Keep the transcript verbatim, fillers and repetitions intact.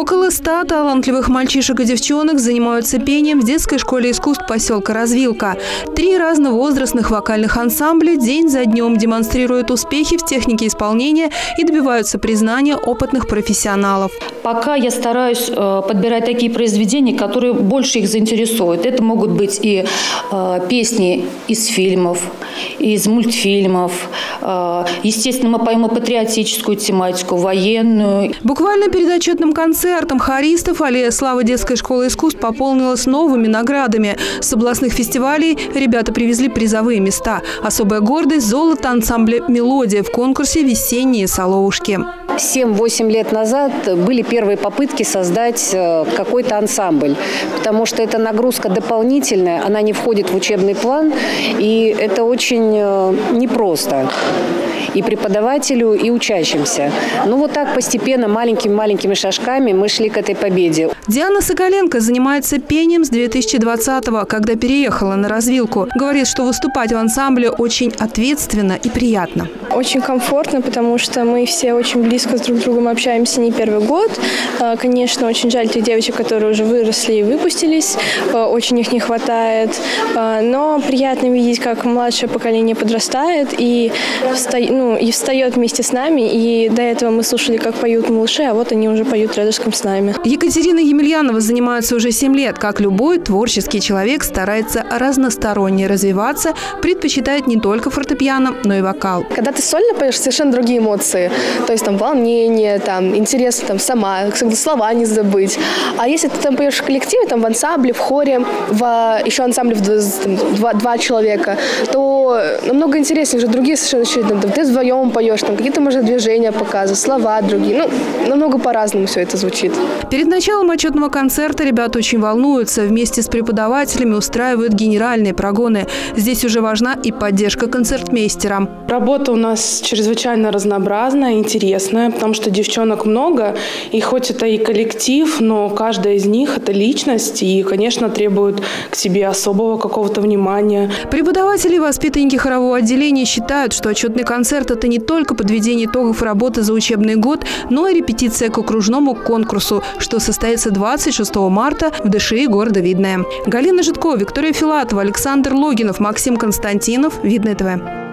Около ста талантливых мальчишек и девчонок занимаются пением в детской школе искусств поселка Развилка. Три разновозрастных вокальных ансамбля день за днем демонстрируют успехи в технике исполнения и добиваются признания опытных профессионалов. Пока я стараюсь э, подбирать такие произведения, которые больше их заинтересуют. Это могут быть и э, песни из фильмов, из мультфильмов. Э, естественно, мы поем и патриотическую тематику, военную. Буквально перед отчетным концертом хористов аллея славы детской школы искусств пополнилась новыми наградами. С областных фестивалей ребята привезли призовые места. Особая гордость – золото ансамбля «Мелодия» в конкурсе «Весенние соловушки». семь-восемь лет назад были первые попытки создать какой-то ансамбль, потому что эта нагрузка дополнительная, она не входит в учебный план, и это очень непросто и преподавателю, и учащимся. Ну вот так постепенно, маленькими-маленькими шажками мы шли к этой победе. Диана Соколенко занимается пением с две тысячи двадцатого, когда переехала на Развилку. Говорит, что выступать в ансамбле очень ответственно и приятно. Очень комфортно, потому что мы все очень близко с друг другом общаемся не первый год. Конечно, очень жаль тех девочек, которые уже выросли и выпустились. Очень их не хватает. Но приятно видеть, как младшее поколение подрастает и встает, ну, и встает вместе с нами. И до этого мы слушали, как поют малыши, а вот они уже поют рядышком с нами. Екатерина Емельянова занимается уже семь лет. Как любой творческий человек, старается разносторонне развиваться, предпочитает не только фортепиано, но и вокал. Когда ты сольно поешь, совершенно другие эмоции. То есть там волнение, там интерес там сама, слова не забыть. А если ты там поешь в коллективе, там в ансамбле, в хоре, в еще ансамбле в там, два, два человека, то намного интереснее уже другие совершенно там, ты вдвоем поешь, там какие-то, может, движения показывать, слова другие. Ну, намного по-разному все это звучит. Перед началом отчетного концерта ребята очень волнуются. Вместе с преподавателями устраивают генеральные прогоны. Здесь уже важна и поддержка концертмейстера. Работа у нас чрезвычайно разнообразная, интересная, потому что девчонок много. И хоть это и коллектив, но каждая из них – это личность и, конечно, требует к себе особого какого-то внимания. Преподаватели и воспитанники хорового отделения считают, что отчетный концерт – это не только подведение итогов работы за учебный год, но и репетиция к окружному конкурсу, что состоится двадцать шестого марта в ДШИ города Видное. Галина Житкова, Виктория Филатова, Александр Логинов, Максим Константинов. Видное ТВ.